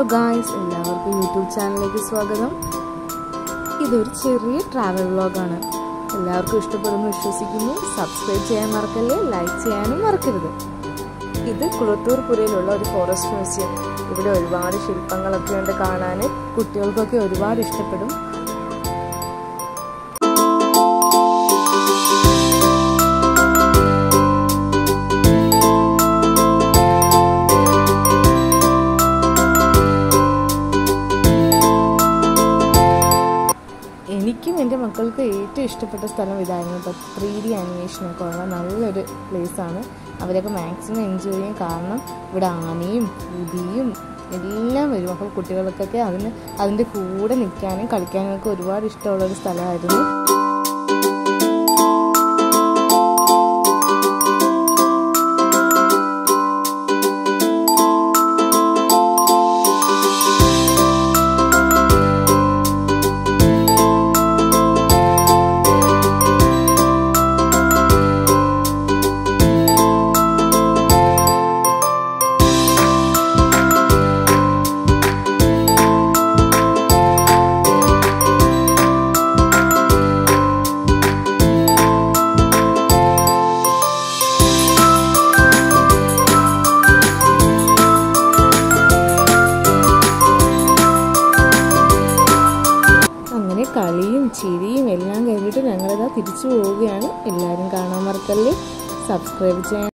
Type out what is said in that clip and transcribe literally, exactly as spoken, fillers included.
guys, എല്ലാവർക്കും YouTube ചാനലിലേക്ക് സ്വാഗതം. ഇതൊരു ചെറിയ ട്രാവൽ വ്ലോഗാണ്. എല്ലാവർക്കും ഇഷ്ടപ്പെടുമെന്ന് വിശ്വസിക്കുന്നു. സബ്സ്ക്രൈബ് ചെയ്യാൻ മറക്കല്ലേ, ലൈക്ക് ചെയ്യാനും മറക്കരുത്. ഇത് കുളത്തൂർപുരയിലുള്ള ഒരു ഫോറസ്റ്റ് മ്യൂസിയം. ഇവിടെ ഒരുപാട് ശില്പങ്ങളൊക്കെ ഉണ്ട് കാണാൻ. കുട്ടികൾക്കൊക്കെ ഒരുപാട് ഇഷ്ടപ്പെടും. എനിക്കും എൻ്റെ മക്കൾക്ക് ഏറ്റവും ഇഷ്ടപ്പെട്ട സ്ഥലം ഇതായിരുന്നു. ഇപ്പോൾ ത്രീ ഡി ആനിമേഷനൊക്കെ ഉള്ള നല്ലൊരു പ്ലേസാണ്. അവരൊക്കെ മാക്സിമം എൻജോയ് ചെയ്യും. കാരണം ഇവിടെ ആനയും പുലിയും എല്ലാം വരും. അപ്പോൾ കുട്ടികൾക്കൊക്കെ അതിന് അതിൻ്റെ കൂടെ നിൽക്കാനും കളിക്കാനും ഒക്കെ ഒരുപാട് ഇഷ്ടമുള്ളൊരു സ്ഥലമായിരുന്നു. കളിയും ചിരിയും എല്ലാം കഴിഞ്ഞിട്ട് ഞങ്ങളിതാ തിരിച്ചു പോവുകയാണ്. എല്ലാവരും കാണാൻ മറക്കല്ലേ, സബ്സ്ക്രൈബ് ചെയ്യാൻ